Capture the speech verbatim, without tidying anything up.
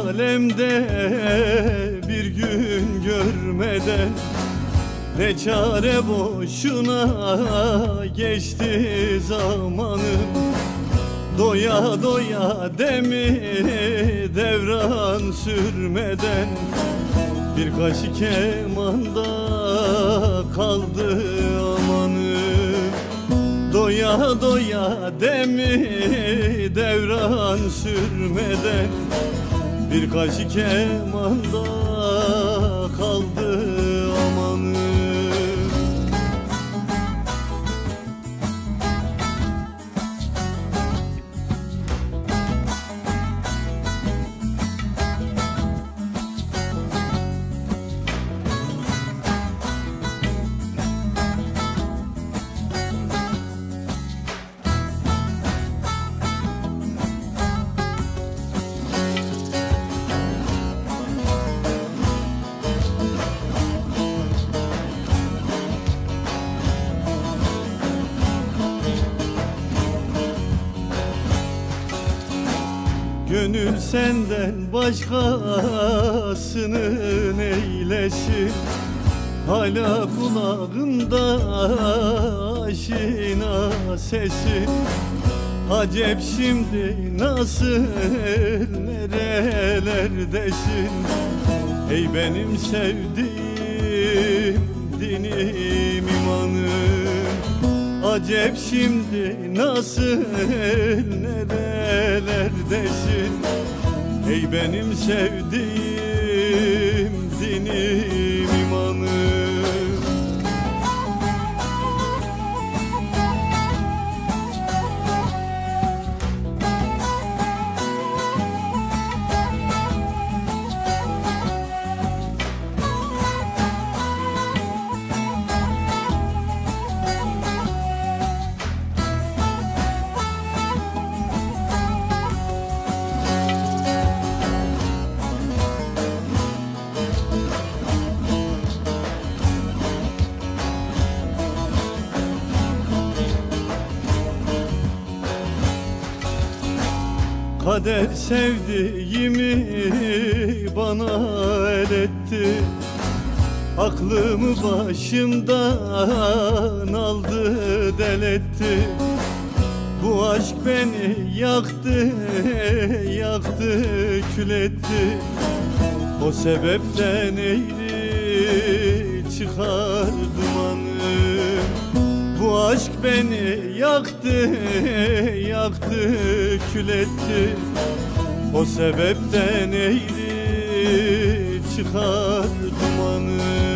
alemde bir gün görmeden ne çare boşuna geçti zamanım. Doya doya demi devran sürmeden birkaç kemanda kaldı amanım. Doya doya demi devran sürmeden birkaç kemanda kaldı amanım. Gönül senden başkasını neylesin? Hala kulağımda aşina sesin. Acep şimdi nasıl nerelerdesin? Ey benim sevdiğim dinim imanım. Acep şimdi nasıl nerelerdesin? Ey benim sevdiğim dinim imanım. Kader sevdiğimi bana el etti. Aklımı başımdan aldı del etti. Bu aşk beni yaktı, yaktı kül etti. O sebepten eğri çıkar dumanım. Bu aşk beni yaktı, yaktı kül etti. O sebepten eğri çıkar dumanım.